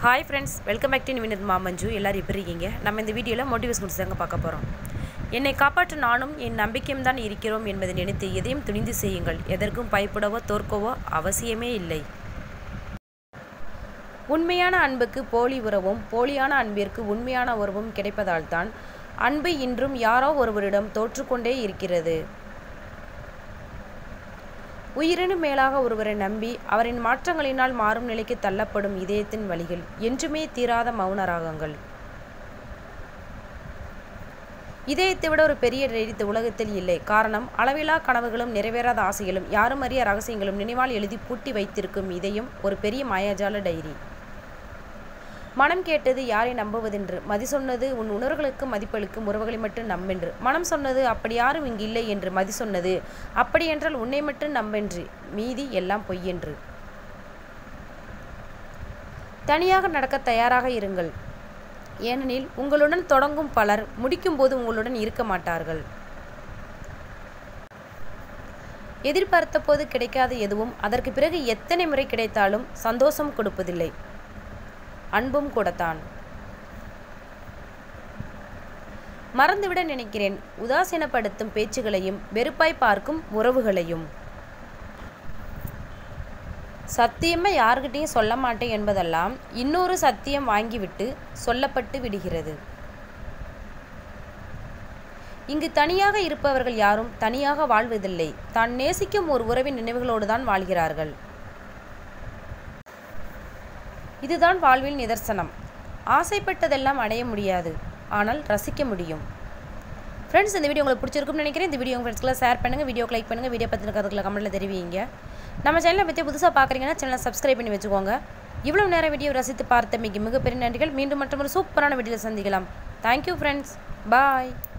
Hi friends, welcome back to Nivinith Mamanju. எல்லாரும் எப்படி இருக்கீங்க? நம்ம இந்த வீடியோல மோட்டிவேஷன் தாங்க பார்க்க போறோம். என்னை காப்பாற்ற நானும் என் நம்பிக்கையும் தான் இருக்கிறோம் என்பதை நினைத்து எதையும் துணிந்து செய்யுங்கள். எதற்கும் பயப்படவோ தோற்கவோ அவசியமே இல்லை. உண்மையான அன்புக்கு போலி உறவும் போலியான அன்பிற்கு உண்மையான உறவும் கிடைப்பதால் தான் அன்பு இன்றும் யாரோ ஒருவரிடம் தோற்றுக்கொண்டே இருக்கிறது. உயிரினும் மேலாக ஒருவரை நம்பி அவரின் மாற்றங்களினால் மாறும் நிலைக்கு தள்ளப்படும் இதயத்தின் வழிகள் என்றுமே தீராத மௌன ராகங்கள். இதயத்தை விட ஒரு பெரிய டைரி உலகத்தில் இல்லை. காரணம், அளவிலா கனவுகளும் நிறைவேறாத ஆசைகளும் யாரும் அறிய ரகசியங்களும் நினைவால் எழுதி பூட்டி வைத்திருக்கும் இதயம் ஒரு பெரிய மாயாஜால டைரி. மனம் கேட்டது யாரை நம்புவதென்று, மதி சொன்னது உன் உணர்வுகளுக்கு மதிப்பளிக்கும் உறவுகளை மட்டும் நம்பென்று, மனம் சொன்னது அப்படி யாரும் இங்கு இல்லை என்று, மதி சொன்னது அப்படியென்றால் உன்னை மட்டும் நம்பென்று, மீதி எல்லாம் பொய்யென்று. தனியாக நடக்க தயாராக இருங்கள். ஏனெனில் உங்களுடன் தொடங்கும் பலர் முடிக்கும் போது உங்களுடன் இருக்க மாட்டார்கள். எதிர்பார்த்த போது கிடைக்காத எதுவும் அதற்கு பிறகு எத்தனை முறை கிடைத்தாலும் சந்தோஷம் கொடுப்பதில்லை. அன்பும் கூடத்தான். மறந்துவிட நினைக்கிறேன் உதாசீனப்படுத்தும் பேச்சுகளையும் வெறுப்பாய் பார்க்கும் உறவுகளையும். சத்தியமா யார்கிட்டையும் சொல்ல மாட்டேன் என்பதெல்லாம் இன்னொரு சத்தியம் வாங்கிவிட்டு சொல்லப்பட்டு விடுகிறது. இங்கு தனியாக இருப்பவர்கள் யாரும் தனியாக வாழ்வதில்லை. தான் நேசிக்கும் ஒரு உறவின் நினைவுகளோடு தான் வாழ்கிறார்கள். இதுதான் வாழ்வில் நிதர்சனம். ஆசைப்பட்டதெல்லாம் அடைய முடியாது, ஆனால் ரசிக்க முடியும். ஃப்ரெண்ட்ஸ், இந்த வீடியோ உங்களுக்கு பிடிச்சிருக்கும்னு நினைக்கிறேன். இந்த வீடியோ உங்கள் ஃப்ரெண்ட்ஸ்க்குலாம் ஷேர் பண்ணுங்கள், வீடியோக்கு லைக் பண்ணுங்கள், வீடியோ பற்றின கருத்துக்களை கமெண்ட்டில் தெரிவிங்க. நம்ம சேனலை பற்றி புதுசாக பார்க்குறீங்கன்னா சேனலை சப்ஸ்கிரைப் பண்ணி வச்சுக்கோங்க. இவ்வளோ நேரம் வீடியோ ரசித்து பார்த்தமைக்கு மிகப்பெரிய நன்றிகள். மீண்டும் மற்றொரு சூப்பரான வீடியோவில் சந்திக்கலாம். தேங்க்யூ ஃப்ரெண்ட்ஸ், பாய்.